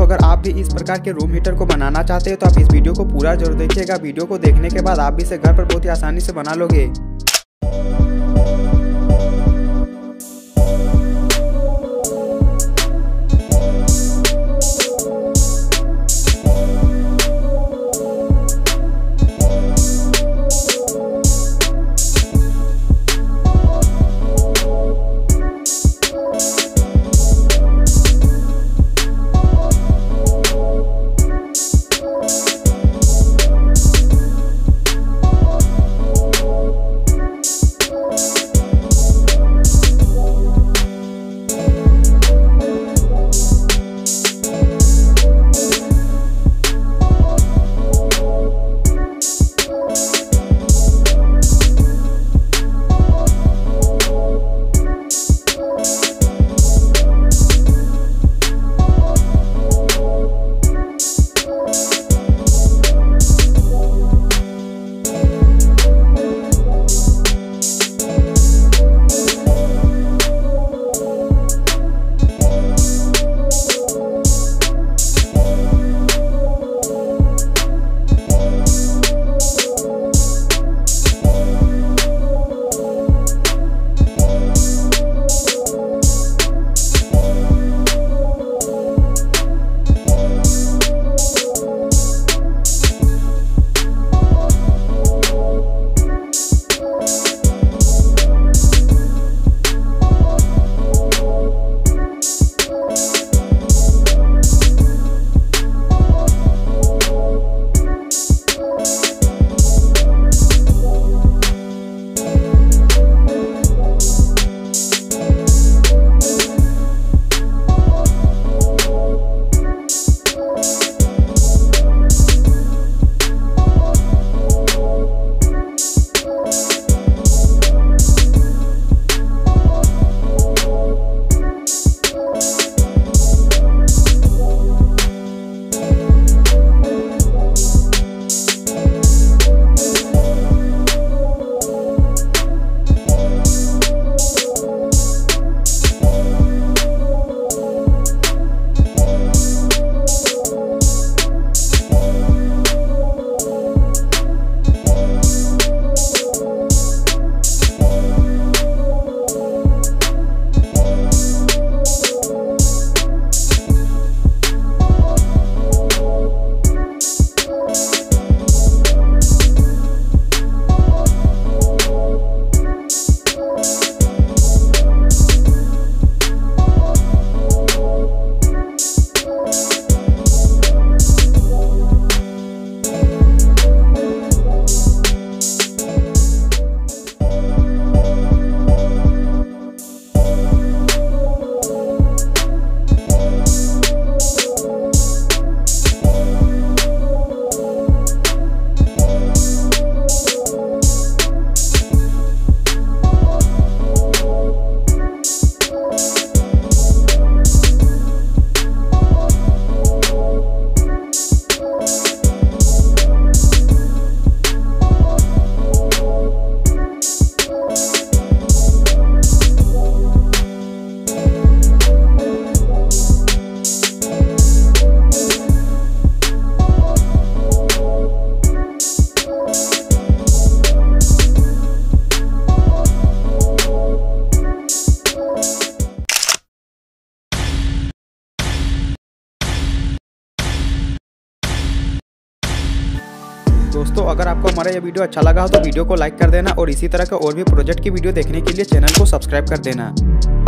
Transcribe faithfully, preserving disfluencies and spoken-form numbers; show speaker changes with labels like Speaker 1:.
Speaker 1: अगर आप भी इस प्रकार के रूम हीटर को बनाना चाहते हैं तो आप इस वीडियो को पूरा जरूर देखिएगा। वीडियो को देखने के बाद आप भी इसे घर पर बहुत ही आसानी से बना लोगे। दोस्तों अगर आपको हमारा ये वीडियो अच्छा लगा हो तो वीडियो को लाइक कर देना और इसी तरह का और भी प्रोजेक्ट की वीडियो देखने के लिए चैनल को सब्सक्राइब कर देना।